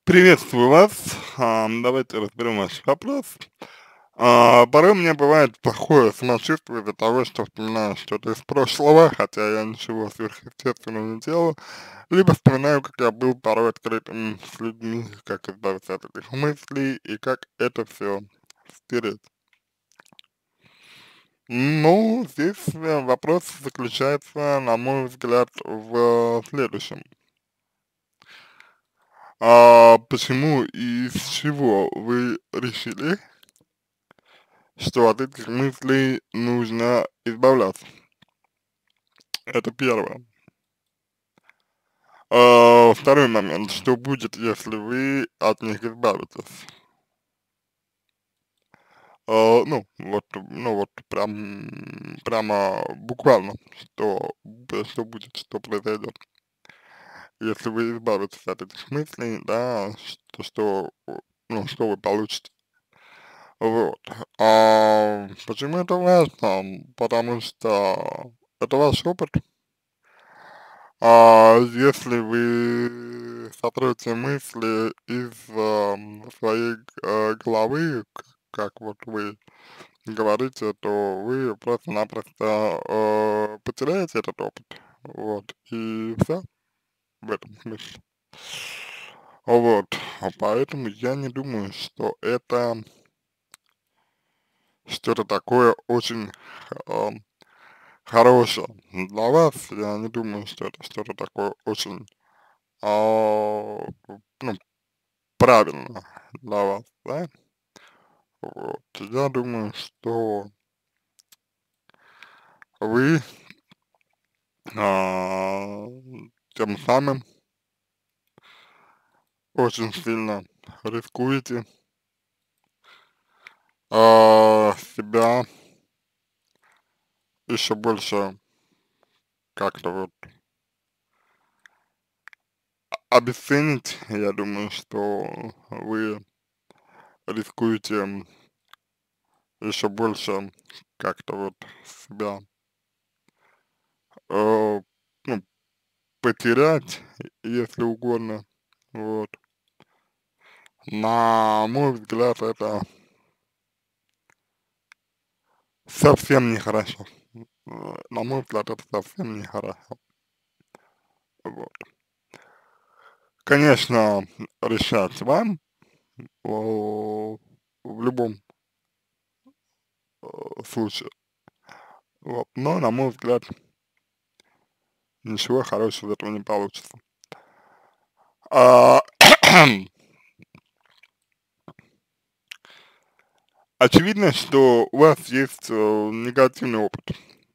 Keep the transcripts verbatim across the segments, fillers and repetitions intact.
Приветствую вас. Ам, давайте разберем ваш вопрос. А, порой у меня бывает плохое самочувствие из-за того, что вспоминаю что-то из прошлого, хотя я ничего сверхъестественного не делал, либо вспоминаю, как я был порой открытым с людьми, как избавиться от этих мыслей и как это все стереть. Ну, здесь э, вопрос заключается, на мой взгляд, в следующем. А почему и из чего вы решили, что от этих мыслей нужно избавляться? Это первое. А, второй момент. Что будет, если вы от них избавитесь? А, ну, вот, ну вот прям, прямо буквально, что, б- что будет, что произойдет. Если вы избавитесь от этих мыслей, да, что, что, э, ну, что вы получите. Вот. А, почему это важно? Потому что это ваш опыт. А если вы сотрете мысли из ам, своей э, головы, к- как вот вы говорите, то вы просто-напросто э, потеряете этот опыт. Вот. И все в этом смысле. Вот. А поэтому я не думаю, что это что-то такое очень ам, хорошее для вас. Я не думаю, что это что-то такое очень а, ну, правильно для вас, да? Вот. Я думаю, что вы а, тем самым очень сильно рискуете а, себя еще больше как-то вот обесценить. Я думаю, что вы рискуете еще больше как-то вот себя э, ну, потерять, если угодно. Вот. На мой взгляд, это совсем нехорошо. Э, На мой взгляд, это совсем нехорошо. Вот. Конечно, решать вам, о, в любом э, случае. Вот. Но, на мой взгляд, ничего хорошего из этого не получится. А, очевидно, что у вас есть э, негативный опыт.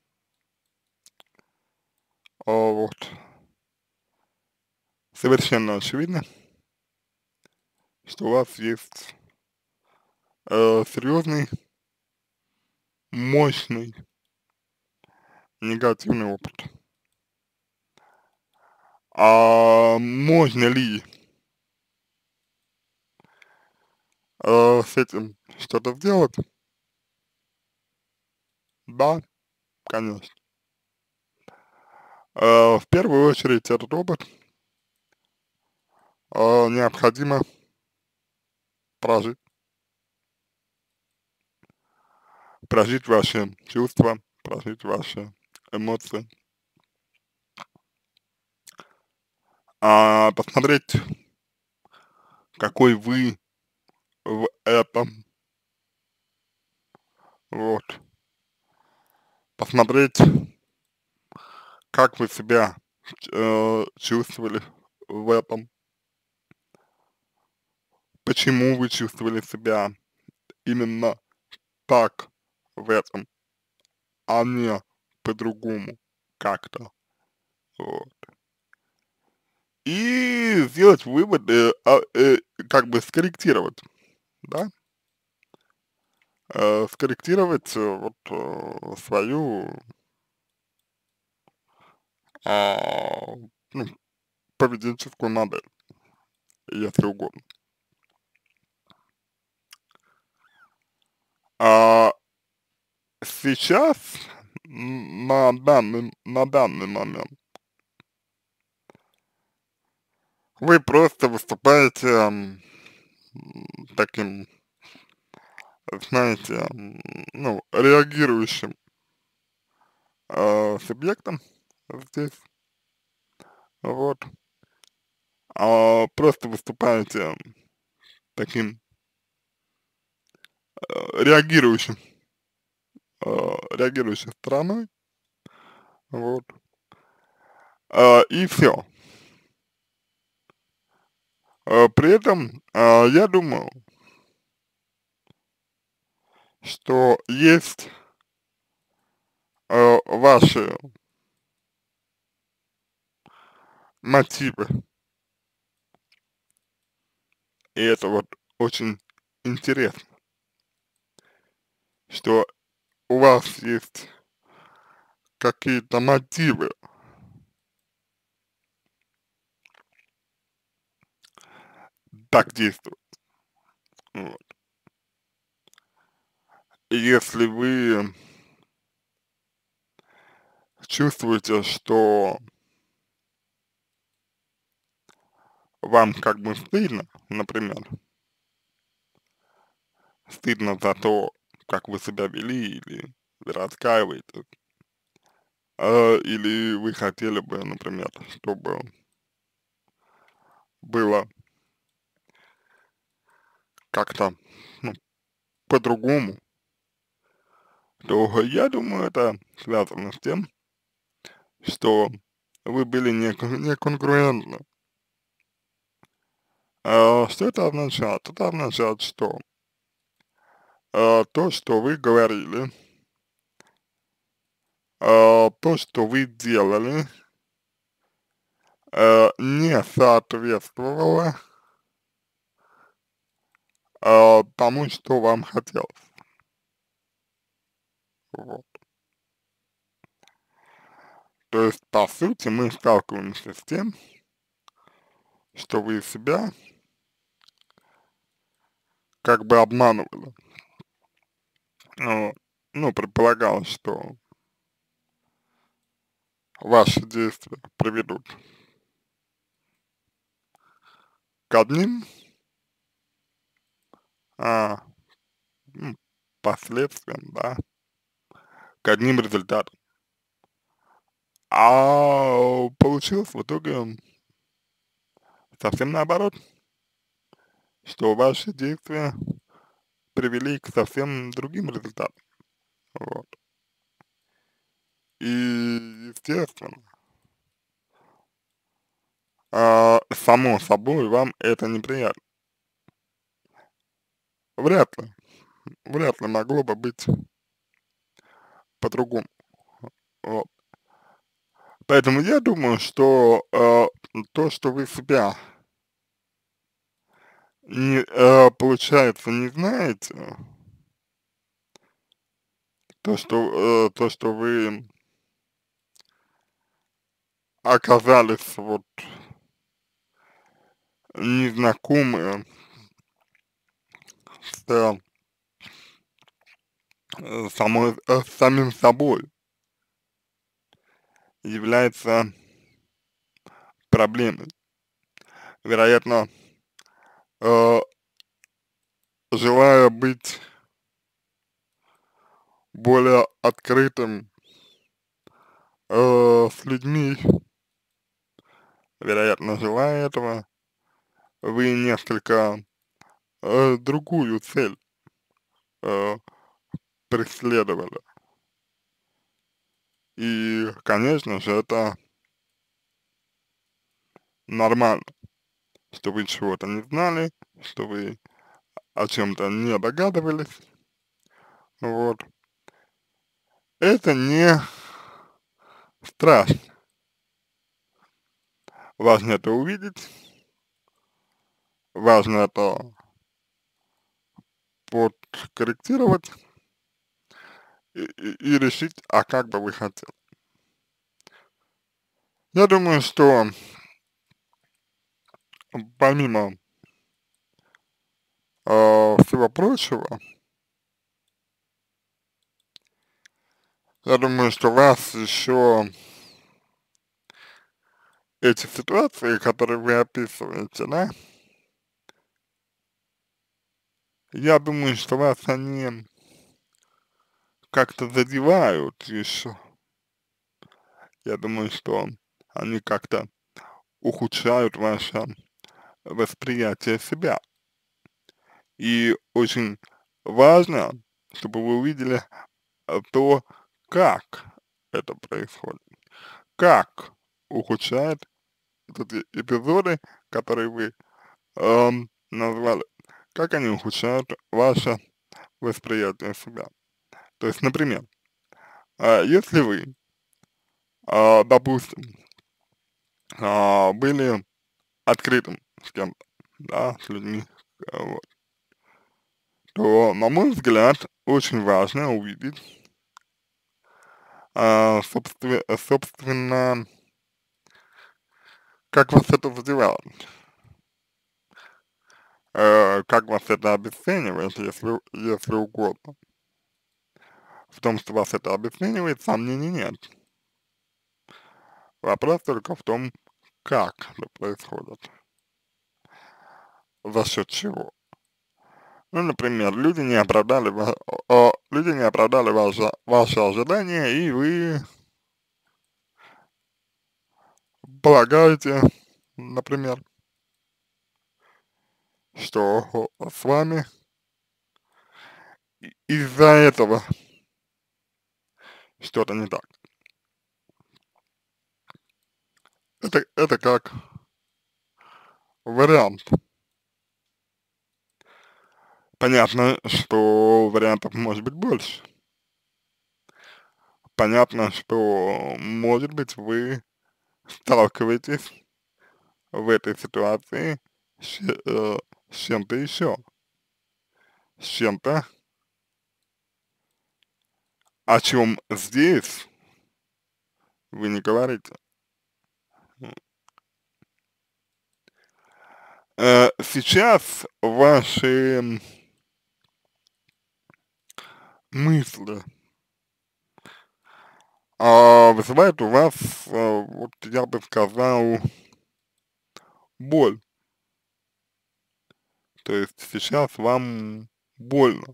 А, вот. Совершенно очевидно, что у вас есть э, серьезный, мощный негативный опыт. А можно ли э, с этим что-то сделать? Да, конечно. Э, в первую очередь этот опыт э, необходимо прожить, прожить ваши чувства, прожить ваши эмоции, а, посмотреть, какой вы в этом, вот, посмотреть, как вы себя э, чувствовали в этом, почему вы чувствовали себя именно так в этом, а не по-другому как-то. Вот. И сделать выводы, а, э, как бы скорректировать, да, э, скорректировать э, вот э, свою а, ну, поведенческую модель, если угодно. А сейчас, м, на данный, на данный момент, вы просто выступаете, м, таким, знаете, м, ну, реагирующим, а, субъектом здесь, вот, а, просто выступаете таким, э, реагирующим, э, реагирующей стороной, вот, а, и все. При этом, а, я думаю, что есть, э, ваши мотивы, и это вот очень интересно, что у вас есть какие-то мотивы так действовать. Вот. И если вы чувствуете, что вам как бы стыдно, например, стыдно за то, как вы себя вели, или вы раскаиваетесь, а, или вы хотели бы, например, чтобы было как-то, ну, по-другому, то я думаю, это связано с тем, что вы были не, кон- не конкурентны. А, что это означает? Это означает, что а, то, что вы говорили, а, то, что вы делали, а, не соответствовало а, тому, что вам хотелось. Вот. То есть, по сути, мы сталкиваемся с тем, что вы себя как бы обманывали. Вот. Ну, предполагалось, что ваши действия приведут к одним а, м, последствиям, да, к одним результатам. А получилось в итоге совсем наоборот, что ваши действия привели к совсем другим результатам. Вот. И, естественно, а, само собой вам это неприятно. Вряд ли, вряд ли могло бы быть по-другому. Вот. Поэтому я думаю, что э, то, что вы себя не, э, получается, не знаете, то, что, э, то, что вы оказались вот незнакомы с, э, э, самой, э, с самим собой, является проблемой. Вероятно, э, желая быть более открытым э, с людьми, вероятно, желая этого, вы несколько э, другую цель э, преследовали. И, конечно же, это нормально, что вы чего-то не знали, что вы о чем-то не догадывались. Вот. Это не страшно. Важно это увидеть, важно это подкорректировать и, и, и решить, а как бы вы хотели. Я думаю, что помимо э, всего прочего, я думаю, что вас еще эти ситуации, которые вы описываете, да, я думаю, что вас они как-то задевают еще. Я думаю, что они как-то ухудшают ваше восприятие себя. И очень важно, чтобы вы увидели э, то, как это происходит, как ухудшает вот эти эпизоды, которые вы эм, назвали, как они ухудшают ваше восприятие себя. То есть, например, а, если вы, а, допустим, а, были открытым с кем-то, да, с людьми, а, вот, то, на мой взгляд, очень важно увидеть, а, собстве- собственно, как вас это задевало, э, как вас это обесценивает, если, если угодно. В том, что вас это обесценивает, сомнений нет. Вопрос только в том, как это происходит, за счет чего. Ну, например, люди не оправдали, ва- о, люди не оправдали ваше, ваши ожидания, и вы полагаете, например, что с вами и- из-за этого что-то не так. Это, это как вариант. Понятно, что вариантов может быть больше. Понятно, что, может быть, вы сталкиваетесь в этой ситуации с, э, с чем-то еще, с чем-то, о чем здесь вы не говорите. Э, сейчас ваши мысли а, вызывают у вас, а, вот я бы сказал, боль. То есть сейчас вам больно,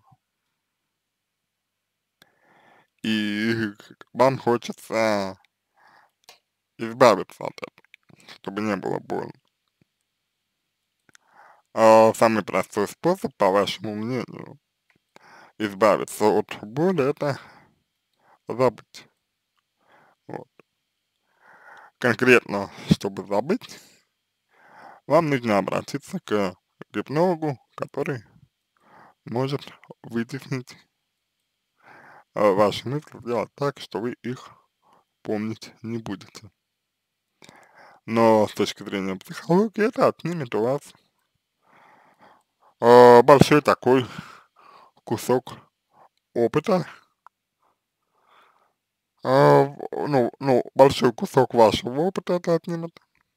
и вам хочется избавиться от этого, чтобы не было больно. А самый простой способ, по вашему мнению, избавиться от боли — это забыть. Вот. Конкретно, чтобы забыть, вам нужно обратиться к гипнологу, который может вытеснить а, ваши мысли, сделать так, что вы их помнить не будете. Но с точки зрения психологии это отнимет у вас а, большой такой кусок опыта, а, в- ну, ну, большой кусок вашего опыта это отнимет,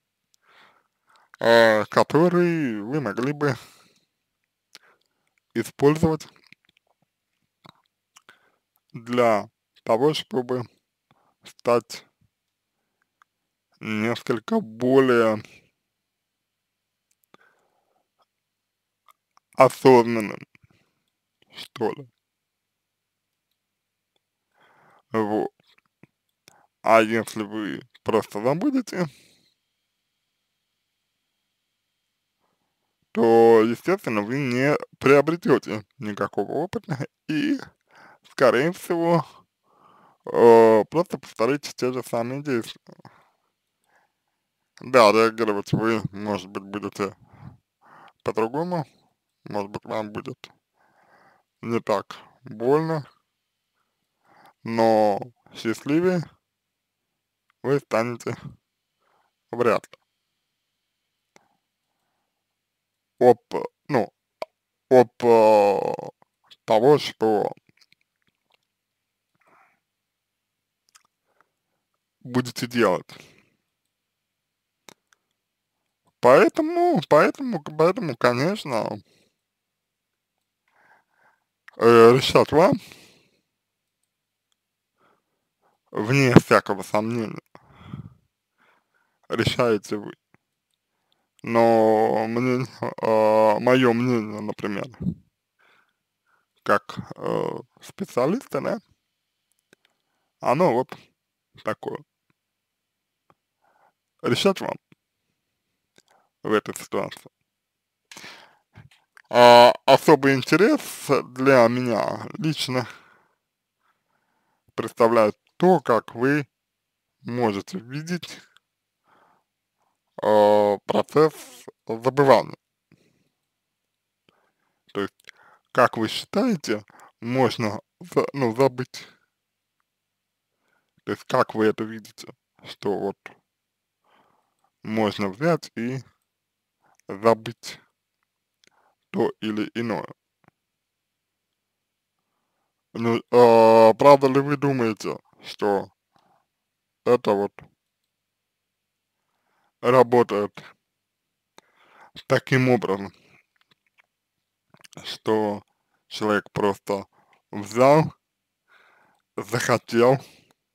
а, который вы могли бы использовать для того, чтобы стать несколько более осознанным, что ли. Вот. А если вы просто забудете, то, естественно, вы не приобретете никакого опыта и, скорее всего, э, просто повторите те же самые действия. Да, реагировать вы, может быть, будете по-другому, может быть, вам будет не так больно, но счастливее вы станете вряд ли. Об, ну, об э, того, что будете делать. Поэтому, поэтому, поэтому, конечно, э, решать вам, вне всякого сомнения. решаете вы. Но мне, а, мое мнение, например, как, э, специалиста, да, оно вот такое. Решать вам в этой ситуации. А, особый интерес для меня лично представляет то, как вы можете видеть, э, процесс забывания. То есть, как вы считаете, можно за ну, забыть? То есть, как вы это видите, что вот можно взять и забыть то или иное? Ну, а, правда ли вы думаете, что это вот работает таким образом, что человек просто взял, захотел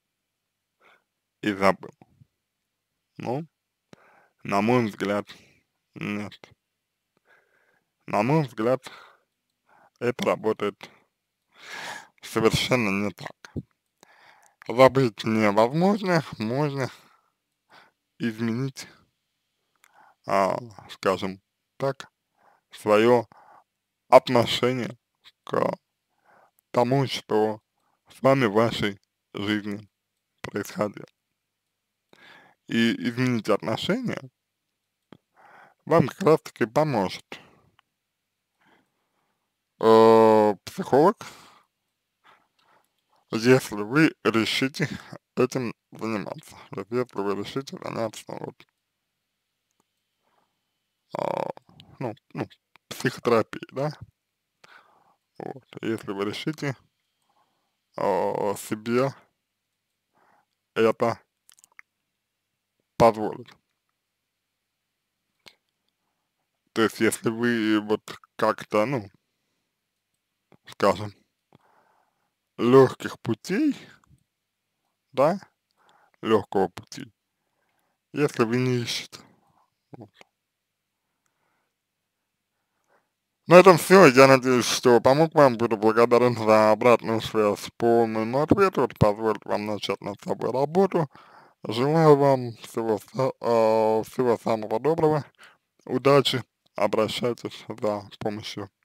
и забыл? Ну, на мой взгляд, нет. На мой взгляд, это работает совершенно не так. Забыть невозможно, можно изменить, а, скажем так, свое отношение к тому, что с вами в вашей жизни происходило. И изменить отношения вам как раз таки поможет э, психолог, если вы решите этим заниматься. То есть если вы решите заняться вот, а, ну, ну, психотерапией, да, вот, если вы решите а, себе это позволить. То есть если вы вот как-то, ну, скажем, легких путей, да, легкого пути, если вы не ищете. Вот. На этом все. Я надеюсь, что помог вам. Буду благодарен за обратную связь по моему ответу. Это позволит вам начать над собой работу. Желаю вам всего, са- а, всего самого доброго. Удачи. Обращайтесь за помощью.